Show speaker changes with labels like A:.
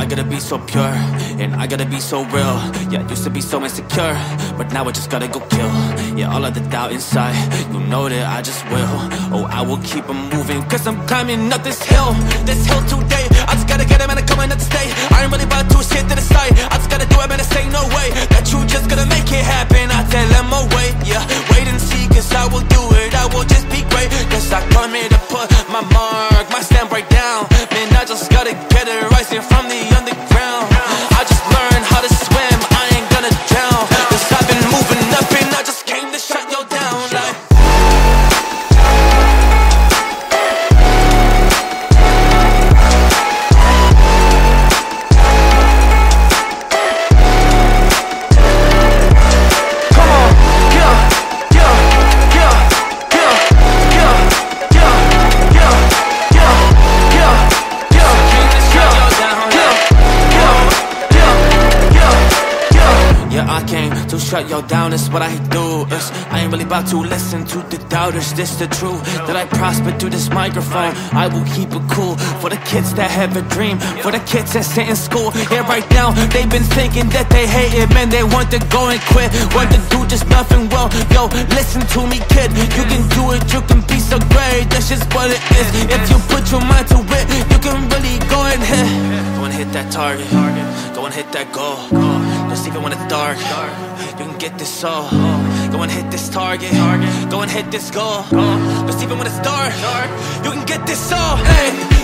A: I gotta be so pure, and I gotta be so real. Yeah, I used to be so insecure, but now I just gotta go kill, yeah, all of the doubt inside. You know that I just will. Oh, I will keep on moving, cause I'm climbing up this hill today. I just gotta get it, man, I'm coming up to stay. I ain't really about to sit to the side. I just gotta do it, man, this ain't no way that you just gonna make it happen. I tell them, oh wait, yeah, wait and see, cause I will do it, I will just be great. Cause I come here to put my mark, my stamp right down. Man, I just gotta get it rising from the underground. I just learned how to swim, I ain't gonna drown. Cause I've been moving up and I just came to shut you down like. I came to shut y'all down, it's what I do. I ain't really about to listen to the doubters, this the truth. That I prosper through this microphone, I will keep it cool. For the kids that have a dream, for the kids that sit in school. Yeah, right now, they've been thinking that they hate it. Man, they want to go and quit, want to do just nothing well. Yo, listen to me, kid, you can do it, you can be so great. That's just what it is, if you put your mind to it. You can really go and hit, go and hit that target, go and hit that goal. Just even when it's dark, you can get this soul. Go and hit this target, go and hit this goal. Just even when it's dark, you can get this soul. Hey.